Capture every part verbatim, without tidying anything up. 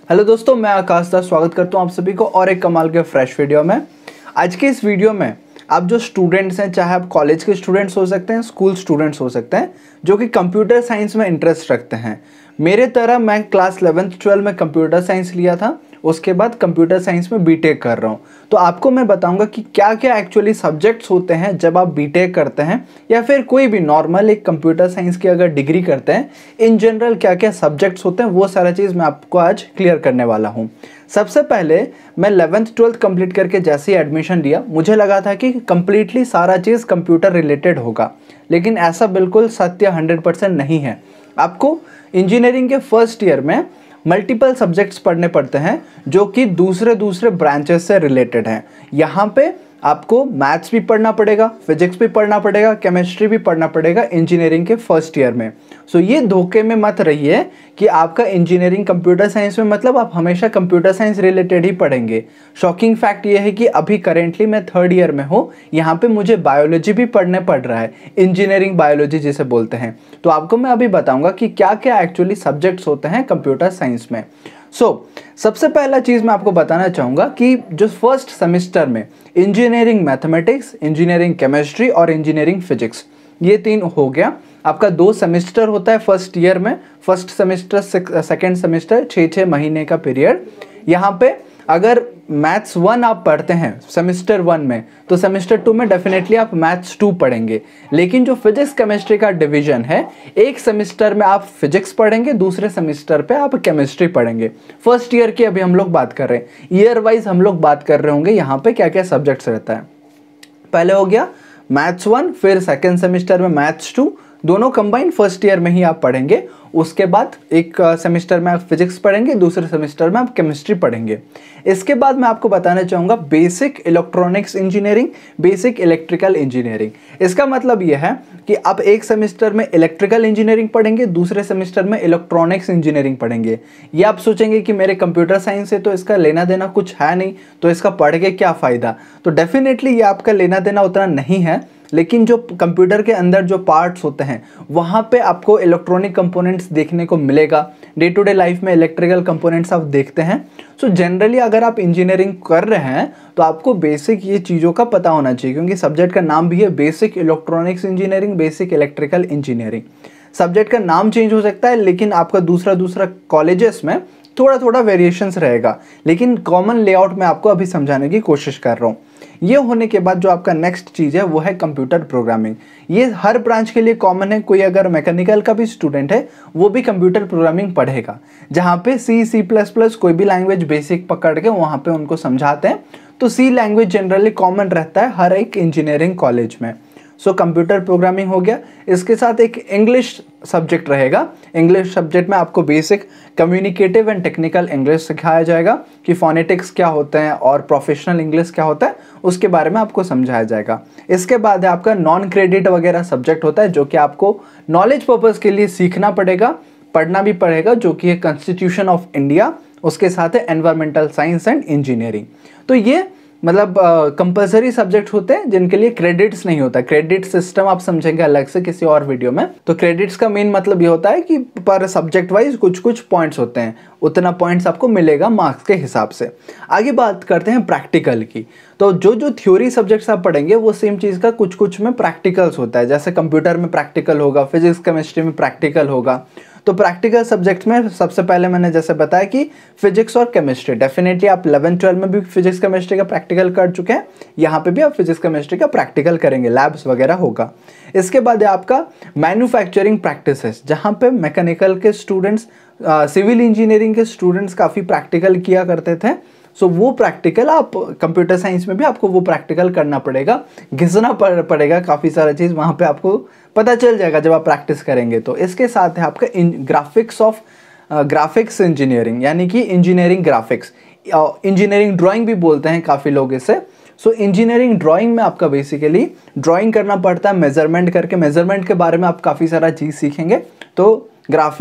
Hello दोस्तों, मैं आकाश दास स्वागत करता हूं आप सभी को और एक कमाल के फ्रेश वीडियो में। आज के इस वीडियो में आप जो स्टूडेंट्स हैं, चाहे आप कॉलेज के स्टूडेंट्स हो सकते हैं, स्कूल स्टूडेंट्स हो सकते हैं, जो कि कंप्यूटर साइंस में इंटरेस्ट रखते हैं। मेरे तरह मैं क्लास इलेवेंथ ट्वेल्व में कंप्यूटर साइंस लिया था, उसके बाद कंप्यूटर साइंस में बीटेक कर रहा हूँ। तो आपको मैं बताऊंगा कि क्या क्या एक्चुअली सब्जेक्ट्स होते हैं जब आप बीटेक करते हैं या फिर कोई भी नॉर्मल एक कंप्यूटर साइंस की अगर डिग्री करते हैं, इन जनरल क्या क्या सब्जेक्ट्स होते हैं, वो सारा चीज़ मैं आपको आज क्लियर करने वाला हूँ। सबसे पहले मैं इलेवेंथ ट्वेल्थ कंप्लीट करके जैसे ही एडमिशन लिया, मुझे लगा था कि कंप्लीटली सारा चीज़ कंप्यूटर रिलेटेड होगा, लेकिन ऐसा बिल्कुल सत्य हंड्रेड परसेंट नहीं है। आपको इंजीनियरिंग के फर्स्ट ईयर में मल्टीपल सब्जेक्ट्स पढ़ने पड़ते हैं जो कि दूसरे दूसरे ब्रांचेस से रिलेटेड हैं। यहाँ पे आपको मैथ्स भी पढ़ना पड़ेगा, फिजिक्स भी पढ़ना पड़ेगा, केमिस्ट्री भी पढ़ना पड़ेगा इंजीनियरिंग के फर्स्ट ईयर में। सो ये धोखे में मत रहिए कि आपका इंजीनियरिंग कंप्यूटर साइंस में मतलब आप हमेशा कंप्यूटर साइंस रिलेटेड ही पढ़ेंगे। शॉकिंग फैक्ट ये है कि अभी करेंटली मैं थर्ड ईयर में हूँ, यहाँ पे मुझे बायोलॉजी भी पढ़ने पड़ रहा है, इंजीनियरिंग बायोलॉजी जिसे बोलते हैं। तो आपको मैं अभी बताऊँगा कि क्या क्या एक्चुअली सब्जेक्ट्स होते हैं कंप्यूटर साइंस में। सो so, सबसे पहला चीज़ मैं आपको बताना चाहूँगा कि जो फर्स्ट सेमेस्टर में इंजीनियरिंग मैथमेटिक्स, इंजीनियरिंग केमिस्ट्री और इंजीनियरिंग फिजिक्स, ये तीन हो गया। आपका दो सेमेस्टर होता है फर्स्ट ईयर में, फर्स्ट सेमेस्टर सेकेंड सेमेस्टर, छः छः महीने का पीरियड। यहाँ पे अगर मैथ्स वन आप पढ़ते हैं सेमेस्टर वन में, तो सेमेस्टर टू में डेफिनेटली आप मैथ्स टू पढ़ेंगे। लेकिन जो फिजिक्स केमिस्ट्री का डिवीजन है, एक सेमेस्टर में आप फिजिक्स पढ़ेंगे, दूसरे सेमेस्टर पे आप केमिस्ट्री पढ़ेंगे। फर्स्ट ईयर की अभी हम लोग बात कर रहे हैं, ईयर वाइज हम लोग बात कर रहे होंगे यहाँ पे क्या क्या सब्जेक्ट्स रहता है। पहले हो गया मैथ्स वन, फिर सेकेंड सेमेस्टर में मैथ्स टू, दोनों कंबाइन फर्स्ट ईयर में ही आप पढ़ेंगे। उसके बाद एक सेमेस्टर में आप फिजिक्स पढ़ेंगे, दूसरे सेमेस्टर में आप केमिस्ट्री पढ़ेंगे। इसके बाद मैं आपको बताना चाहूँगा basic electronics engineering, basic electrical engineering. इसका मतलब यह है कि आप एक सेमेस्टर में इलेक्ट्रिकल इंजीनियरिंग पढ़ेंगे, दूसरे सेमेस्टर में इलेक्ट्रॉनिक्स इंजीनियरिंग पढ़ेंगे। ये आप सोचेंगे कि मेरे कंप्यूटर साइंस से तो इसका लेना देना कुछ है नहीं, तो इसका पढ़ के क्या फ़ायदा। तो डेफिनेटली ये आपका लेना देना उतना नहीं है, लेकिन जो कंप्यूटर के अंदर जो पार्ट्स होते हैं वहाँ पे आपको इलेक्ट्रॉनिक कंपोनेंट्स देखने को मिलेगा। डे टू डे लाइफ में इलेक्ट्रिकल कंपोनेंट्स आप देखते हैं। सो जनरली अगर आप इंजीनियरिंग कर रहे हैं तो आपको बेसिक ये चीज़ों का पता होना चाहिए, क्योंकि सब्जेक्ट का नाम भी है basic electronics engineering, basic electrical engineering. Subject का नाम चेंज हो सकता है, लेकिन आपका दूसरा दूसरा कॉलेजेस में थोड़ा थोड़ा वेरिएशंस रहेगा, लेकिन कॉमन लेआउट में आपको अभी समझाने की कोशिश कर रहा हूँ। ये होने के बाद जो आपका नेक्स्ट चीज़ है वो है कंप्यूटर प्रोग्रामिंग। ये हर ब्रांच के लिए कॉमन है। कोई अगर मैकेनिकल का भी स्टूडेंट है वो भी कंप्यूटर प्रोग्रामिंग पढ़ेगा, जहाँ पे सी सी प्लस प्लस कोई भी लैंग्वेज बेसिक पकड़ के वहाँ पे उनको समझाते हैं। तो सी लैंग्वेज जनरली कॉमन रहता है हर एक इंजीनियरिंग कॉलेज में। सो कंप्यूटर प्रोग्रामिंग हो गया। इसके साथ एक इंग्लिश सब्जेक्ट रहेगा। इंग्लिश सब्जेक्ट में आपको basic communicative and technical English सिखाया जाएगा कि फोनेटिक्स क्या होते हैं और प्रोफेशनल इंग्लिश क्या होता है, उसके बारे में आपको समझाया जाएगा। इसके बाद है आपका नॉन क्रेडिट वगैरह सब्जेक्ट होता है, जो कि आपको नॉलेज पर्पज़ के लिए सीखना पड़ेगा, पढ़ना भी पड़ेगा, जो कि है कॉन्स्टिट्यूशन ऑफ इंडिया। उसके साथ है एनवायरमेंटल साइंस एंड इंजीनियरिंग। तो ये मतलब कंपलसरी सब्जेक्ट होते हैं जिनके लिए क्रेडिट्स नहीं होता। क्रेडिट सिस्टम आप समझेंगे अलग से किसी और वीडियो में। तो क्रेडिट्स का मेन मतलब ये होता है कि पर सब्जेक्ट वाइज कुछ कुछ पॉइंट्स होते हैं, उतना पॉइंट्स आपको मिलेगा मार्क्स के हिसाब से। आगे बात करते हैं प्रैक्टिकल की। तो जो जो थ्योरी सब्जेक्ट्स आप पढ़ेंगे वो सेम चीज़ का कुछ कुछ में प्रैक्टिकल्स होता है। जैसे कंप्यूटर में प्रैक्टिकल होगा, फिजिक्स केमिस्ट्री में प्रैक्टिकल होगा। तो प्रैक्टिकल सब्जेक्ट्स में सबसे पहले मैंने जैसे बताया कि फिजिक्स और केमिस्ट्री, डेफिनेटली आप इलेवन ट्वेल्व में भी फिजिक्स केमिस्ट्री का प्रैक्टिकल कर चुके हैं, यहाँ पे भी आप फिजिक्स केमिस्ट्री का प्रैक्टिकल करेंगे, लैब्स वगैरह होगा। इसके बाद है आपका मैन्युफैक्चरिंग प्रैक्टिसेस, जहाँ पे मैकेनिकल के स्टूडेंट्स, सिविल इंजीनियरिंग के स्टूडेंट्स काफ़ी प्रैक्टिकल किया करते थे। सो so, वो प्रैक्टिकल आप कंप्यूटर साइंस में भी आपको वो प्रैक्टिकल करना पड़ेगा, घिसना पड़ेगा काफ़ी सारा चीज़, वहाँ पे आपको पता चल जाएगा जब आप प्रैक्टिस करेंगे। तो इसके साथ है आपका ग्राफिक्स ऑफ ग्राफिक्स इंजीनियरिंग, यानी कि इंजीनियरिंग ग्राफिक्स, इंजीनियरिंग ड्राइंग भी बोलते हैं काफ़ी लोग इसे। सो इंजीनियरिंग ड्राइंग में आपका बेसिकली ड्राइंग करना पड़ता है मेजरमेंट करके। मेजरमेंट के बारे में आप काफ़ी सारा चीज़ सीखेंगे। तो ग्राफिक्स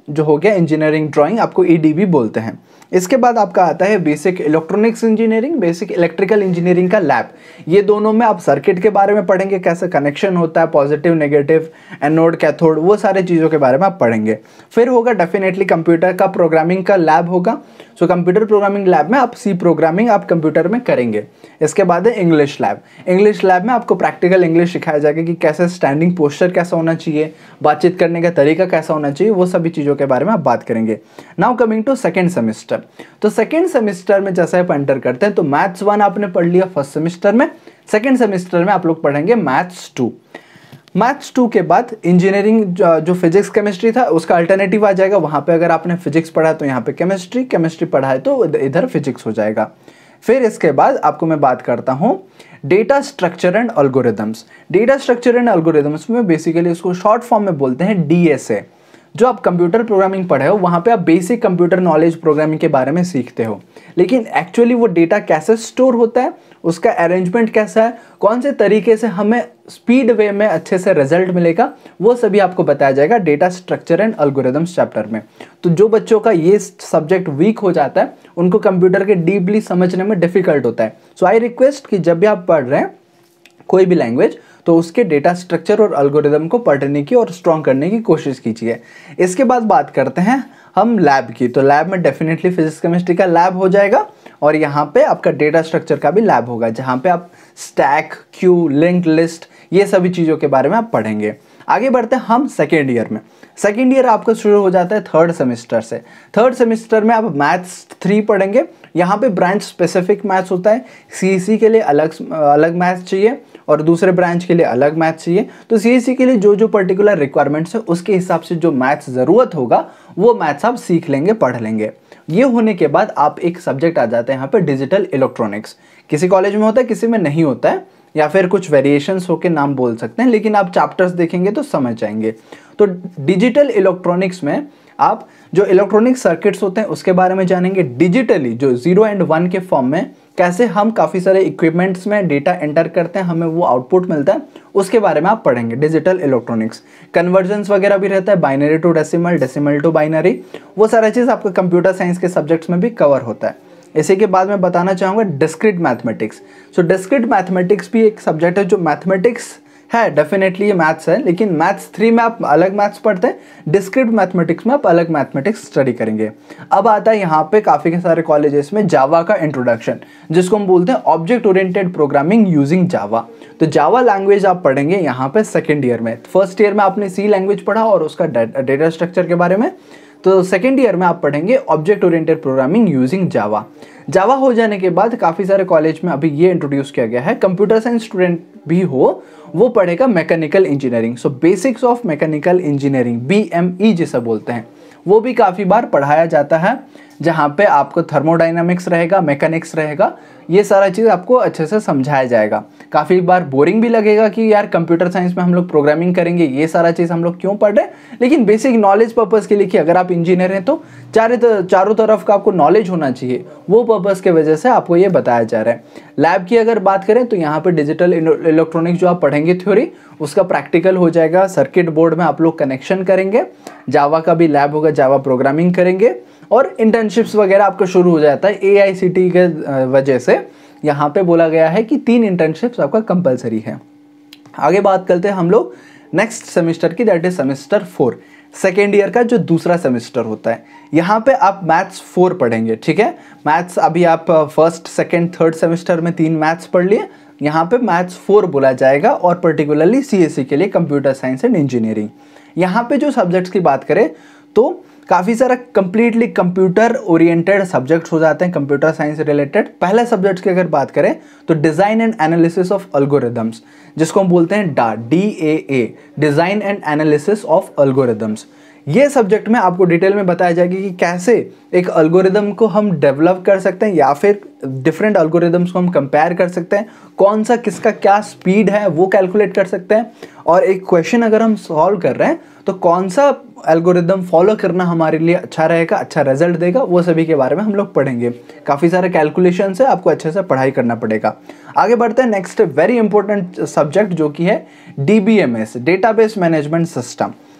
जो हो गया इंजीनियरिंग ड्राइंग, आपको ई डी भी बोलते हैं। इसके बाद आपका आता है basic electronics engineering, basic electrical engineering का लैब। ये दोनों में आप सर्किट के बारे में पढ़ेंगे, कैसे कनेक्शन होता है, पॉजिटिव नेगेटिव, एनोड कैथोड, वो सारे चीज़ों के बारे में आप पढ़ेंगे। फिर होगा डेफिनेटली कंप्यूटर का प्रोग्रामिंग का लैब होगा। सो कंप्यूटर प्रोग्रामिंग लैब में आप सी प्रोग्रामिंग आप कंप्यूटर में करेंगे। इसके बाद है इंग्लिश लैब। इंग्लिश लैब में आपको प्रैक्टिकल इंग्लिश सिखाया जाएगा कि कैसे स्टैंडिंग पोस्चर कैसा होना चाहिए, बातचीत करने का तरीका कैसा होना चाहिए, वो सभी चीज़ों के बारे में आप बात करेंगे। Now coming to second semester. तो सेकेंड सेमेस्टर में जैसे आप एंटर करते हैं तो मैथ्स वन आपने पढ़ लिया फर्स्ट सेमेस्टर में, सेकेंड सेमेस्टर में आप लोग पढ़ेंगे मैथ्स टू। मैथ्स टू के बाद इंजीनियरिंग जो फिजिक्स केमिस्ट्री था उसका अल्टरनेटिव आ जाएगा। वहाँ पे अगर आपने फिजिक्स पढ़ा है तो यहाँ पे केमिस्ट्री, केमिस्ट्री पढ़ा है तो इधर फिजिक्स हो जाएगा। फिर इसके बाद आपको मैं बात करता हूँ data structure and algorithms. Data structure and algorithms में बेसिकली इसको शॉर्ट फॉर्म में बोलते हैं डी एस ए। जो आप कंप्यूटर प्रोग्रामिंग पढ़े हो वहाँ पे आप बेसिक कंप्यूटर नॉलेज प्रोग्रामिंग के बारे में सीखते हो, लेकिन एक्चुअली वो डेटा कैसे स्टोर होता है, उसका अरेंजमेंट कैसा है, कौन से तरीके से हमें स्पीड वे में अच्छे से रिजल्ट मिलेगा, वो सभी आपको बताया जाएगा data structure and algorithms chapter में। तो जो बच्चों का ये सब्जेक्ट वीक हो जाता है उनको कंप्यूटर के डीपली समझने में डिफिकल्ट होता है। सो आई रिक्वेस्ट कि जब भी आप पढ़ रहे हैं कोई भी लैंग्वेज तो उसके डेटा स्ट्रक्चर और एल्गोरिदम को पढ़ने की और स्ट्रॉन्ग करने की कोशिश कीजिए। इसके बाद बात करते हैं हम लैब की। तो लैब में डेफिनेटली फिजिक्स केमिस्ट्री का लैब हो जाएगा और यहाँ पे आपका डेटा स्ट्रक्चर का भी लैब होगा, जहाँ पे आप स्टैक, क्यू, लिंक्ड लिस्ट, ये सभी चीज़ों के बारे में आप पढ़ेंगे। आगे बढ़ते हैं हम सेकेंड ईयर में। सेकेंड ईयर आपका शुरू हो जाता है थर्ड सेमेस्टर से। थर्ड सेमेस्टर में आप मैथ्स थ्री पढ़ेंगे। यहाँ पे ब्रांच स्पेसिफिक मैथ्स होता है। सीईसी के लिए अलग अलग मैथ्स चाहिए और दूसरे ब्रांच के लिए अलग मैथ्स चाहिए। तो सीईसी के लिए जो जो पर्टिकुलर रिक्वायरमेंट्स है उसके हिसाब से जो मैथ्स ज़रूरत होगा वो मैथ्स आप सीख लेंगे, पढ़ लेंगे। ये होने के बाद आप एक सब्जेक्ट आ जाते हैं यहाँ पे डिजिटल इलेक्ट्रॉनिक्स। किसी कॉलेज में होता है, किसी में नहीं होता है, या फिर कुछ वेरिएशंस होके नाम बोल सकते हैं, लेकिन आप चैप्टर्स देखेंगे तो समझ जाएंगे। तो डिजिटल इलेक्ट्रॉनिक्स में आप जो इलेक्ट्रॉनिक सर्किट्स होते हैं उसके बारे में जानेंगे। डिजिटली जो जीरो एंड वन के फॉर्म में कैसे हम काफ़ी सारे इक्विपमेंट्स में डेटा एंटर करते हैं, हमें वो आउटपुट मिलता है, उसके बारे में आप पढ़ेंगे। डिजिटल इलेक्ट्रॉनिक्स कन्वर्जन्स वगैरह भी रहता है, binary to decimal, decimal to binary, वो सारा चीज़ आपका कंप्यूटर साइंस के सब्जेक्ट्स में भी कवर होता है। इसी के बाद मैं बताना चाहूँगा discrete mathematics. So discrete mathematics भी एक सब्जेक्ट है जो मैथमेटिक्स है, डेफिनेटली ये मैथ्स है, लेकिन मैथ्स थ्री में आप अलग मैथ्स पढ़ते हैं, डिस्क्रीट मैथमेटिक्स में आप अलग मैथमेटिक्स स्टडी करेंगे। अब आता है यहाँ पे काफ़ी सारे कॉलेजेस में जावा का इंट्रोडक्शन, जिसको हम बोलते हैं object oriented programming using Java. तो जावा लैंग्वेज आप पढ़ेंगे यहाँ पे सेकेंड ईयर में। फर्स्ट ईयर में आपने सी लैंग्वेज पढ़ा और उसका डेटा स्ट्रक्चर के बारे में, तो सेकेंड ईयर में आप पढ़ेंगे object oriented programming using Java. Java हो जाने के बाद काफ़ी सारे कॉलेज में अभी ये इंट्रोड्यूस किया गया है, कंप्यूटर साइंस स्टूडेंट भी हो वो पढ़ेगा mechanical engineering. So basics of mechanical engineering, B M E जिसे बोलते हैं, वो भी काफ़ी बार पढ़ाया जाता है, जहाँ पे आपको थर्मोडाइनमिक्स रहेगा, मैकेनिक्स रहेगा, ये सारा चीज़ आपको अच्छे से समझाया जाएगा। काफ़ी बार बोरिंग भी लगेगा कि यार कंप्यूटर साइंस में हम लोग प्रोग्रामिंग करेंगे, ये सारा चीज़ हम लोग क्यों पढ़ रहे हैं, लेकिन बेसिक नॉलेज पर्पज़ के लिए कि अगर आप इंजीनियर हैं तो चारों चारों तरफ का आपको नॉलेज होना चाहिए, वो पर्पज़ के वजह से आपको ये बताया जा रहा है। लैब की अगर बात करें तो यहाँ पर डिजिटल इलेक्ट्रॉनिक्स जो आप पढ़ेंगे थ्योरी, उसका प्रैक्टिकल हो जाएगा। सर्किट बोर्ड में आप लोग कनेक्शन करेंगे, जावा का भी लैब होगा, जावा प्रोग्रामिंग करेंगे, और इंटर्नशिप्स वगैरह आपका शुरू हो जाता है। ए आई सी टी के वजह से यहाँ पे बोला गया है कि तीन इंटर्नशिप्स आपका कंपलसरी है। आगे बात करते हैं हम लोग नेक्स्ट सेमेस्टर की, that is semester four, second year का जो दूसरा सेमेस्टर होता है। यहाँ पे आप मैथ्स फोर पढ़ेंगे, ठीक है। मैथ्स अभी आप फर्स्ट सेकेंड थर्ड सेमेस्टर में तीन मैथ्स पढ़ लिए, यहाँ पे मैथ्स फोर बोला जाएगा, और पर्टिकुलरली सी एस सी के लिए कंप्यूटर साइंस एंड इंजीनियरिंग। यहाँ पे जो सब्जेक्ट्स की बात करें तो काफ़ी सारा कंप्लीटली कंप्यूटर ओरिएंटेड सब्जेक्ट्स हो जाते हैं, कंप्यूटर साइंस रिलेटेड। पहले सब्जेक्ट्स की अगर बात करें तो design and analysis of algorithms, जिसको हम बोलते हैं डा D A A, design and analysis of algorithms. ये सब्जेक्ट में आपको डिटेल में बताया जाएगा कि कैसे एक एल्गोरिदम को हम डेवलप कर सकते हैं, या फिर डिफरेंट एल्गोरिदम्स को हम कंपेयर कर सकते हैं, कौन सा किसका क्या स्पीड है वो कैलकुलेट कर सकते हैं, और एक क्वेश्चन अगर हम सॉल्व कर रहे हैं तो कौन सा एल्गोरिदम फॉलो करना हमारे लिए अच्छा रहेगा, अच्छा रिजल्ट देगा, वो सभी के बारे में हम लोग पढ़ेंगे। काफ़ी सारे कैलकुलेशन है, आपको अच्छे से पढ़ाई करना पड़ेगा। आगे बढ़ते हैं नेक्स्ट वेरी इंपॉर्टेंट सब्जेक्ट जो कि है D B M S, database management system.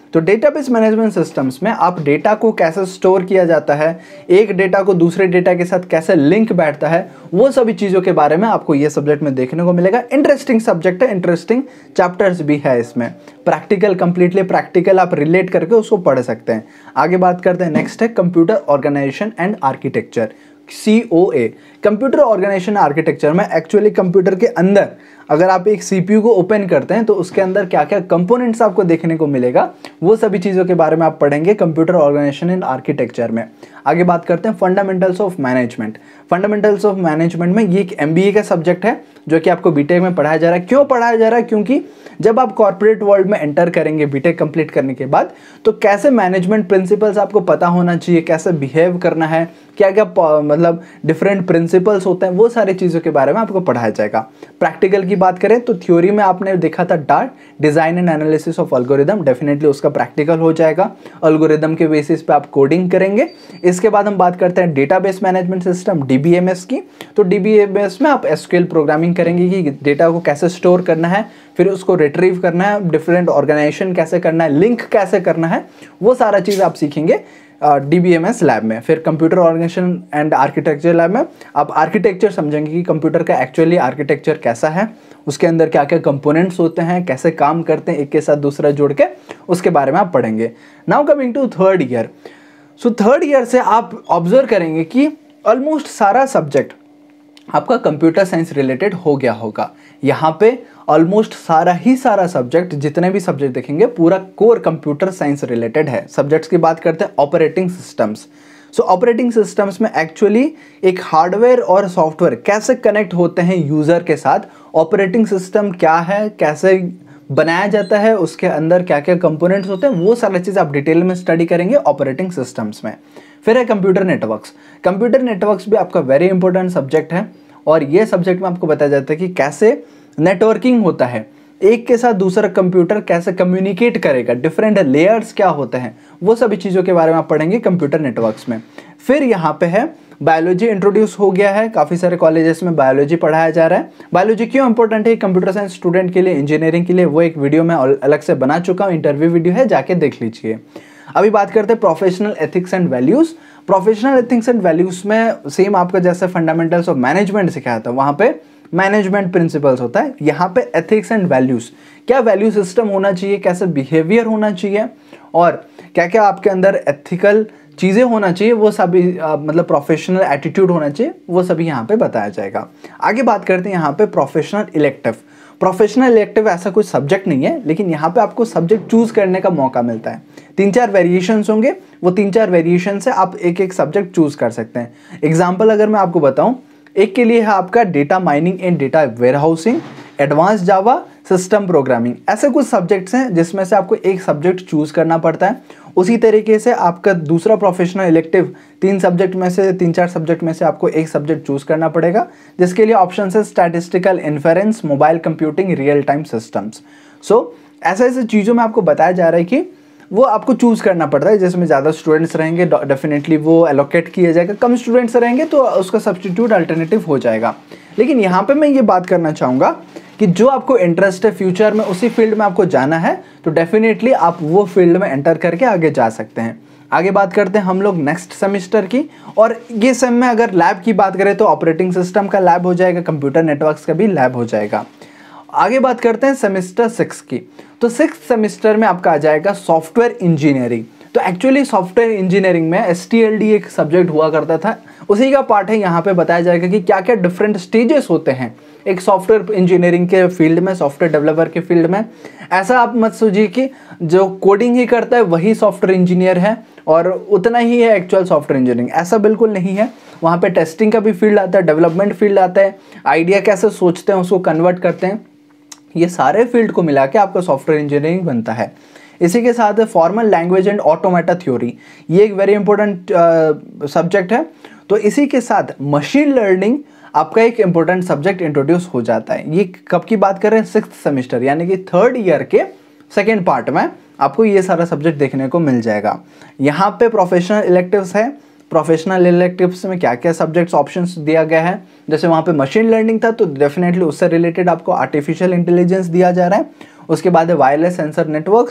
तो डेटाबेस मैनेजमेंट सिस्टम्स में आप डेटा को कैसे स्टोर किया जाता है, एक डेटा को दूसरे डेटा के साथ कैसे लिंक बैठता है, वो सभी चीज़ों के बारे में आपको ये सब्जेक्ट में देखने को मिलेगा। इंटरेस्टिंग सब्जेक्ट है, इंटरेस्टिंग चैप्टर्स भी है इसमें, प्रैक्टिकल, कंप्लीटली प्रैक्टिकल आप रिलेट करके उसको पढ़ सकते हैं। आगे बात करते हैं, नेक्स्ट है computer organisation and architecture, C O A. Computer organization architecture में एक्चुअली कंप्यूटर के अंदर अगर आप एक सीपीयू को ओपन करते हैं तो उसके अंदर क्या क्या कंपोनेंट्स आपको देखने को मिलेगा, वो सभी चीज़ों के बारे में आप पढ़ेंगे कंप्यूटर ऑर्गेनाइजेशन एंड आर्किटेक्चर में। आगे बात करते हैं fundamentals of management. Fundamentals of management में ये एक एमबीए का सब्जेक्ट है जो कि आपको बीटेक में पढ़ाया जा रहा है। क्यों पढ़ाया जा रहा है? क्योंकि जब आप कॉर्पोरेट वर्ल्ड में एंटर करेंगे बीटेक कंप्लीट करने के बाद, तो कैसे मैनेजमेंट प्रिंसिपल्स आपको पता होना चाहिए, कैसे बिहेव करना है, क्या क्या मतलब डिफरेंट प्रिंसिपल्स होते हैं, वो सारी चीज़ों के बारे में आपको पढ़ाया जाएगा। प्रैक्टिकल की बात करें तो थ्योरी में आपने देखा था डार्ट, design and analysis of algorithm, definitely उसका प्रैक्टिकल हो जाएगा। एल्गोरिदम के बेसिस पे आप कोडिंग करेंगे। इसके बाद हम बात करते हैं डेटाबेस मैनेजमेंट सिस्टम, डीबीएमएस की। तो डीबीएमएस में आप एसक्यूएल प्रोग्रामिंग करेंगे कि डेटा को कैसे स्टोर करना है, फिर उसको रिट्रीव करना है, डिफरेंट ऑर्गेनाइजेशन कैसे करना है, लिंक कैसे करना है, वो सारा चीज़ आप सीखेंगे डीबीएमएस लैब में। फिर computer organisation and architecture lab में आप आर्किटेक्चर समझेंगे कि कंप्यूटर का एक्चुअली आर्किटेक्चर कैसा है, उसके अंदर क्या क्या कंपोनेंट्स होते हैं, कैसे काम करते हैं एक के साथ दूसरा जोड़ के, उसके बारे में आप पढ़ेंगे। Now coming to third year. So third year से आप ऑब्जर्व करेंगे कि ऑलमोस्ट सारा सब्जेक्ट आपका कंप्यूटर साइंस रिलेटेड हो गया होगा। यहाँ पे ऑलमोस्ट सारा ही सारा सब्जेक्ट, जितने भी सब्जेक्ट देखेंगे, पूरा कोर कंप्यूटर साइंस रिलेटेड है। सब्जेक्ट्स की बात करते हैं, operating systems. So operating systems में एक्चुअली एक हार्डवेयर और सॉफ्टवेयर कैसे कनेक्ट होते हैं यूज़र के साथ, ऑपरेटिंग सिस्टम क्या है, कैसे बनाया जाता है, उसके अंदर क्या क्या कंपोनेंट्स होते हैं, वो सारी चीज़ आप डिटेल में स्टडी करेंगे ऑपरेटिंग सिस्टम्स में। फिर है कंप्यूटर नेटवर्क्स। कंप्यूटर नेटवर्क्स भी आपका वेरी इंपॉर्टेंट सब्जेक्ट है और ये सब्जेक्ट में आपको बताया जाता है कि कैसे नेटवर्किंग होता है, एक के साथ दूसरा कंप्यूटर कैसे कम्युनिकेट करेगा, डिफरेंट लेयर्स क्या होते हैं, वो सभी चीज़ों के बारे में आप पढ़ेंगे कंप्यूटर नेटवर्क्स में। फिर यहाँ पे है बायोलॉजी इंट्रोड्यूस हो गया है, काफ़ी सारे कॉलेजेस में बायोलॉजी पढ़ाया जा रहा है। बायोलॉजी क्यों इंपॉर्टेंट है कंप्यूटर साइंस स्टूडेंट के लिए, इंजीनियरिंग के लिए, वो एक वीडियो मैं अलग से बना चुका हूँ, इंटरव्यू वीडियो है, जाके देख लीजिए। अभी बात करते हैं professional ethics and values. Professional ethics and values में सेम आपका जैसे फंडामेंटल्स ऑफ मैनेजमेंट सिखाया था, वहाँ पे मैनेजमेंट प्रिंसिपल्स होता है, यहाँ पे एथिक्स एंड वैल्यूज़, क्या वैल्यू सिस्टम होना चाहिए, कैसे बिहेवियर होना चाहिए और क्या क्या आपके अंदर एथिकल चीज़ें होना चाहिए, वो सभी आ, मतलब प्रोफेशनल एटीट्यूड होना चाहिए, वो सभी यहाँ पे बताया जाएगा। आगे बात करते हैं यहाँ पे प्रोफेशनल इलेक्टिव। प्रोफेशनल इलेक्टिव ऐसा कोई सब्जेक्ट नहीं है, लेकिन यहाँ पे आपको सब्जेक्ट चूज करने का मौका मिलता है। तीन चार वेरिएशंस होंगे, वो तीन चार वेरिएशन से आप एक एक सब्जेक्ट चूज कर सकते हैं। एग्जाम्पल अगर मैं आपको बताऊँ, एक के लिए है आपका data mining and data warehousing, advance Java, system programming. ऐसे कुछ सब्जेक्ट्स हैं जिसमें से आपको एक सब्जेक्ट चूज करना पड़ता है। उसी तरीके से आपका दूसरा प्रोफेशनल इलेक्टिव, तीन सब्जेक्ट में से तीन चार सब्जेक्ट में से आपको एक सब्जेक्ट चूज करना पड़ेगा, जिसके लिए ऑप्शन है statistical inference, mobile computing, real time systems. So ऐसे ऐसे चीज़ों में आपको बताया जा रहा है कि वो आपको चूज करना पड़ता है। जिसमें ज़्यादा स्टूडेंट्स रहेंगे डेफिनेटली वो एलोकेट किया जाएगा, कम स्टूडेंट्स रहेंगे तो उसका सब्स्टिट्यूट अल्टरनेटिव हो जाएगा। लेकिन यहाँ पे मैं ये बात करना चाहूँगा कि जो आपको इंटरेस्ट है फ्यूचर में उसी फील्ड में आपको जाना है, तो डेफिनेटली आप वो फील्ड में एंटर करके आगे जा सकते हैं। आगे बात करते हैं हम लोग नेक्स्ट सेमेस्टर की, और ये सेम में अगर लैब की बात करें तो ऑपरेटिंग सिस्टम का लैब हो जाएगा, कंप्यूटर नेटवर्क्स का भी लैब हो जाएगा। आगे बात करते हैं सेमेस्टर सिक्स की। तो सिक्स सेमेस्टर में आपका आ जाएगा सॉफ्टवेयर इंजीनियरिंग। तो एक्चुअली सॉफ्टवेयर इंजीनियरिंग में एस टी एल डी एक सब्जेक्ट हुआ करता था, उसी का पार्ट है। यहाँ पे बताया जाएगा कि क्या क्या डिफरेंट स्टेजेस होते हैं एक सॉफ्टवेयर इंजीनियरिंग के फील्ड में, सॉफ्टवेयर डेवलपर के फील्ड में। ऐसा आप मत सोचिए कि जो कोडिंग ही करता है वही सॉफ्टवेयर इंजीनियर है और उतना ही है एक्चुअल सॉफ्टवेयर इंजीनियरिंग, ऐसा बिल्कुल नहीं है। वहाँ पे टेस्टिंग का भी फील्ड आता है, डेवलपमेंट फील्ड आता है, आइडिया कैसे सोचते हैं उसको कन्वर्ट करते हैं, ये सारे फील्ड को मिला के आपका सॉफ्टवेयर इंजीनियरिंग बनता है। इसी के साथ formal language and automata theory, ये एक वेरी इंपॉर्टेंट सब्जेक्ट है। तो इसी के साथ मशीन लर्निंग आपका एक इंपॉर्टेंट सब्जेक्ट इंट्रोड्यूस हो जाता है। ये कब की बात कर रहे हैं, सिक्स्थ सेमेस्टर यानी कि थर्ड ईयर के सेकेंड पार्ट में आपको ये सारा सब्जेक्ट देखने को मिल जाएगा। यहाँ पे प्रोफेशनल इलेक्टिव्स है, प्रोफेशनल इलेक्टिव्स में क्या क्या सब्जेक्ट्स ऑप्शंस दिया गया है, जैसे वहाँ पे मशीन लर्निंग था तो डेफिनेटली उससे रिलेटेड आपको आर्टिफिशियल इंटेलिजेंस दिया जा रहा है। उसके बाद है वायरलेस सेंसर नेटवर्क्स,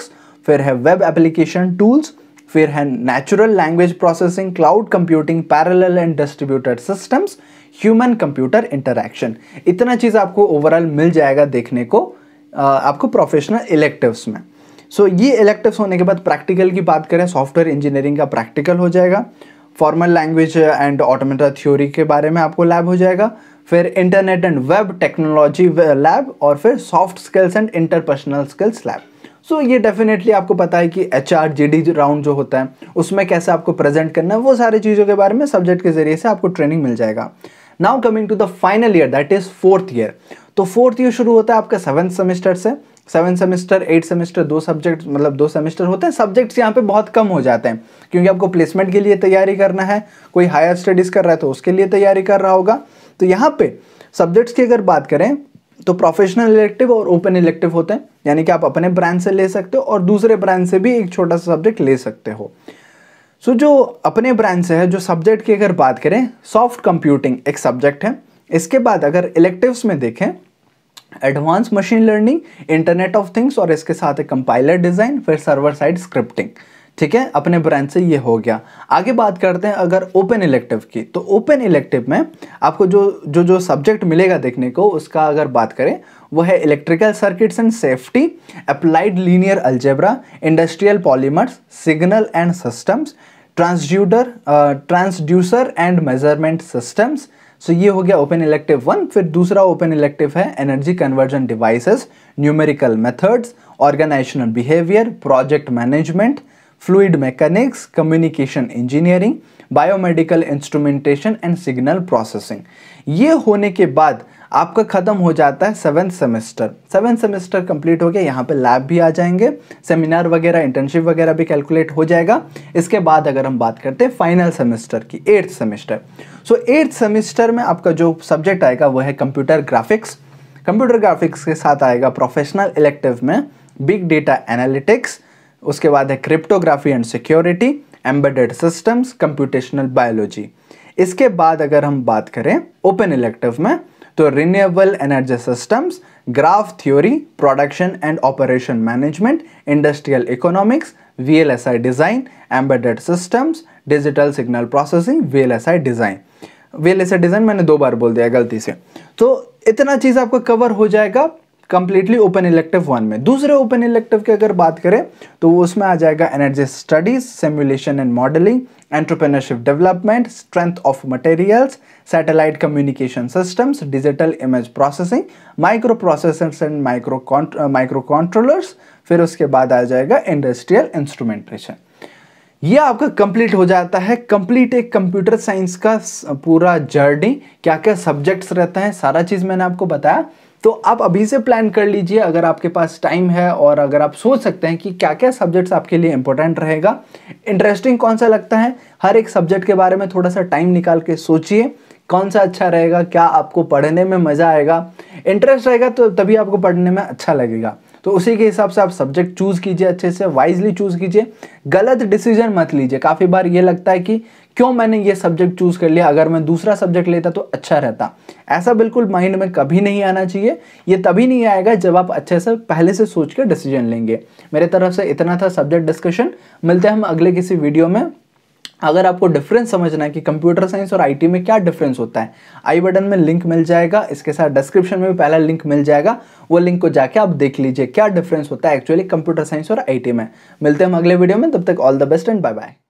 फिर है वेब एप्लीकेशन टूल्स, फिर है natural language processing, cloud computing, parallel and distributed systems, human computer interaction. इतना चीज़ आपको ओवरऑल मिल जाएगा देखने को आपको प्रोफेशनल इलेक्टिव्स में। सो so, ये इलेक्टिव्स होने के बाद प्रैक्टिकल की बात करें, सॉफ्टवेयर इंजीनियरिंग का प्रैक्टिकल हो जाएगा, formal language and automata theory के बारे में आपको लैब हो जाएगा, फिर internet and web technology lab, और फिर soft skills and interpersonal skills lab. So ये डेफिनेटली आपको पता है कि H R G D round जो होता है उसमें कैसे आपको प्रेजेंट करना है, वो सारी चीज़ों के बारे में सब्जेक्ट के जरिए से आपको ट्रेनिंग मिल जाएगा। Now coming to the final year, that is fourth year. तो फोर्थ ईयर शुरू होता है आपका सेवन्थ सेमेस्टर से। सेवन सेमेस्टर, एट सेमेस्टर, दो सब्जेक्ट मतलब दो सेमेस्टर होते हैं। सब्जेक्ट्स यहाँ पे बहुत कम हो जाते हैं क्योंकि आपको प्लेसमेंट के लिए तैयारी करना है, कोई हायर स्टडीज़ कर रहा है तो उसके लिए तैयारी कर रहा होगा। तो यहाँ पे सब्जेक्ट्स की अगर बात करें तो प्रोफेशनल इलेक्टिव और ओपन इलेक्टिव होते हैं, यानी कि आप अपने ब्रांच से ले सकते हो और दूसरे ब्रांच से भी एक छोटा सा सब्जेक्ट ले सकते हो। सो so, जो अपने ब्रांच से है, जो सब्जेक्ट की अगर बात करें, सॉफ्ट कंप्यूटिंग एक सब्जेक्ट है। इसके बाद अगर इलेक्टिव्स में देखें, advance machine learning, internet of things, और इसके साथ एक कंपाइलर डिज़ाइन, फिर सर्वर साइड स्क्रिप्टिंग। ठीक है, अपने ब्रांच से ये हो गया। आगे बात करते हैं अगर ओपन इलेक्टिव की, तो ओपन इलेक्टिव में आपको जो जो जो सब्जेक्ट मिलेगा देखने को, उसका अगर बात करें वो है electrical circuits and safety, applied linear algebra, industrial polymers, signal and systems, transducer transducer and measurement systems. So ये हो गया ओपन इलेक्टिव वन। फिर दूसरा ओपन इलेक्टिव है energy conversion devices, numerical methods, organisational behaviour, project management, fluid mechanics, communication engineering, biomedical instrumentation and signal processing. ये होने के बाद आपका खत्म हो जाता है seventh semester. Seventh semester complete हो गया, यहाँ पे लैब भी आ जाएंगे, सेमिनार वगैरह, इंटर्नशिप वगैरह भी कैलकुलेट हो जाएगा। इसके बाद अगर हम बात करते हैं फाइनल सेमेस्टर की, eighth semester. So eighth semester में आपका जो सब्जेक्ट आएगा वो है कंप्यूटर ग्राफिक्स। कंप्यूटर ग्राफिक्स के साथ आएगा प्रोफेशनल इलेक्टिव में बिग डेटा एनालिटिक्स, उसके बाद है cryptography and security, embedded systems, computational biology. इसके बाद अगर हम बात करें ओपन इलेक्टिव में, तो renewable energy systems, graph theory, production and operation management, industrial economics, V L S I design, embedded systems, digital signal processing, V L S I design. V L S I design मैंने दो बार बोल दिया गलती से। तो इतना चीज़ आपको कवर हो जाएगा कंप्लीटली ओपन इलेक्टिव वन में। दूसरे ओपन इलेक्टिव की अगर बात करें तो उसमें आ जाएगा energy studies, simulation and modelling, entrepreneurship development, strength of materials, satellite communication systems, digital image processing, microprocessors and micro microcontrollers. फिर उसके बाद आ जाएगा इंडस्ट्रियल इंस्ट्रूमेंटेशन। ये आपका कंप्लीट हो जाता है। कंप्लीट एक कंप्यूटर साइंस का पूरा जर्नी, क्या क्या सब्जेक्ट्स रहते हैं, सारा चीज़ मैंने आपको बताया। तो आप अभी से प्लान कर लीजिए अगर आपके पास टाइम है, और अगर आप सोच सकते हैं कि क्या क्या सब्जेक्ट्स आपके लिए इंपॉर्टेंट रहेगा, इंटरेस्टिंग कौन सा लगता है, हर एक सब्जेक्ट के बारे में थोड़ा सा टाइम निकाल के सोचिए कौन सा अच्छा रहेगा, क्या आपको पढ़ने में मज़ा आएगा, इंटरेस्ट रहेगा तो तभी आपको पढ़ने में अच्छा लगेगा। तो उसी के हिसाब से आप सब्जेक्ट चूज़ कीजिए, अच्छे से वाइजली चूज़ कीजिए, गलत डिसीजन मत लीजिए। काफ़ी बार ये लगता है कि क्यों मैंने ये सब्जेक्ट चूज़ कर लिया, अगर मैं दूसरा सब्जेक्ट लेता तो अच्छा रहता। ऐसा बिल्कुल माइंड में कभी नहीं आना चाहिए। ये तभी नहीं आएगा जब आप अच्छे से पहले से सोच के डिसीजन लेंगे। मेरे तरफ से इतना था सब्जेक्ट डिस्कशन। मिलते हैं हम अगले किसी वीडियो में। अगर आपको डिफरेंस समझना है कि कंप्यूटर साइंस और आईटी में क्या डिफरेंस होता है, आई बटन में लिंक मिल जाएगा, इसके साथ डिस्क्रिप्शन में भी पहला लिंक मिल जाएगा, वो लिंक को जाके आप देख लीजिए क्या डिफरेंस होता है एक्चुअली कंप्यूटर साइंस और आईटी में। मिलते हैं हम अगले वीडियो में, तब तक all the best and bye bye.